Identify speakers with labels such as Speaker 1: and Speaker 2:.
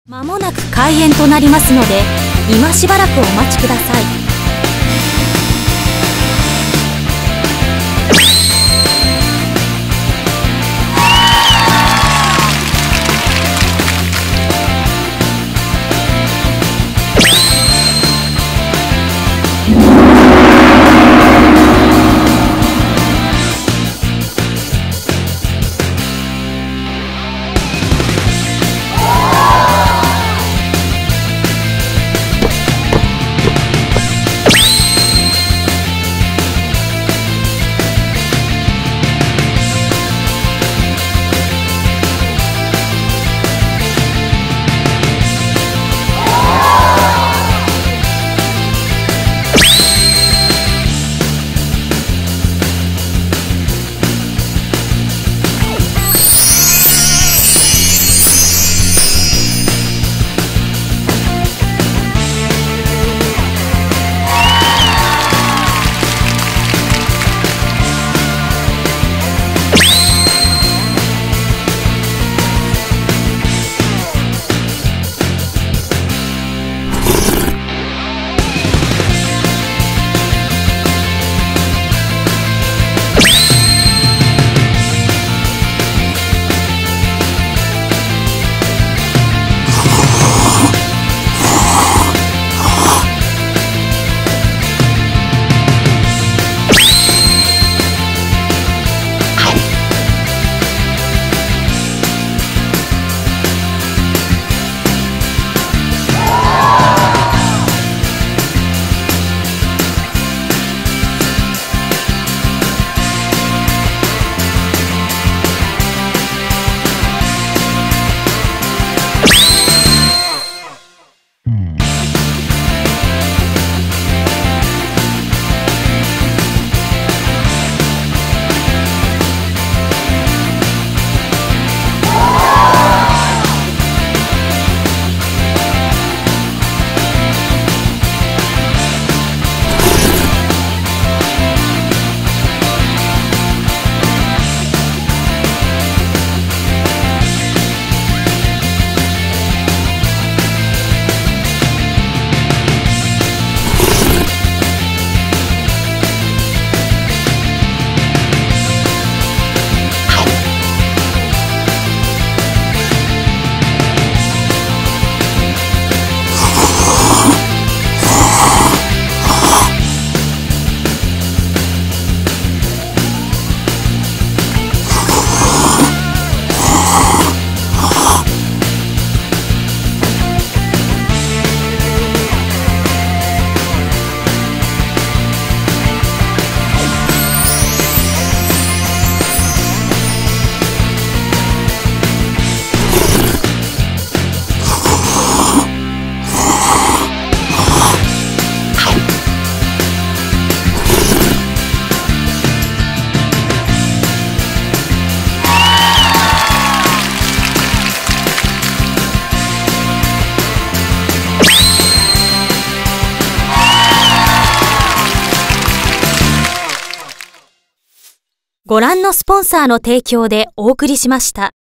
Speaker 1: まもなく開演となりますので、今しばらくお待ちください。ご覧のスポンサーの提供でお送りしました。